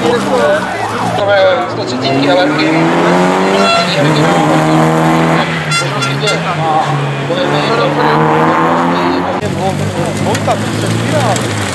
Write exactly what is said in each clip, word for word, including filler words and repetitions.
sto třicet Alerky. Monta, to se sbírá.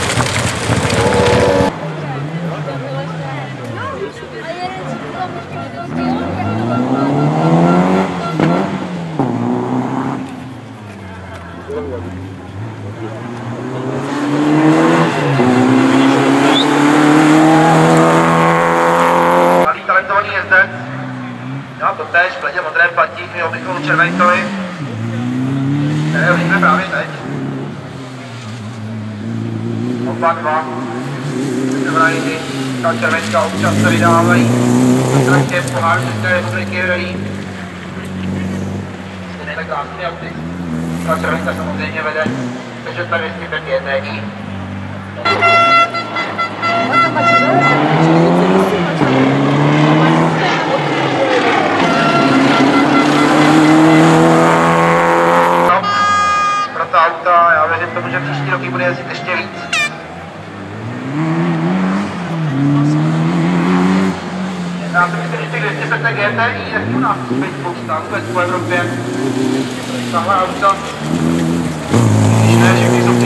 Malý talentovaný jezdec. Já to též, v pledě modré platí, my obychom červenkovi. Které vidíme právě teď. Oba dva. Znamenají, ta červenka občas se vydávají na traktě v poháru České republiky rally. Stejné krásný auty. Ta červenka samozřejmě vede, takže tady vždycky tak je T I. Pro ta auta, já věřím tomu, že příští roky bude jezdit ještě víc. Já si myslím, že těch dvě stě pět G T I je u nás být spousta, vůbec po Evropě. Tahle auta, když ne, všechny jsou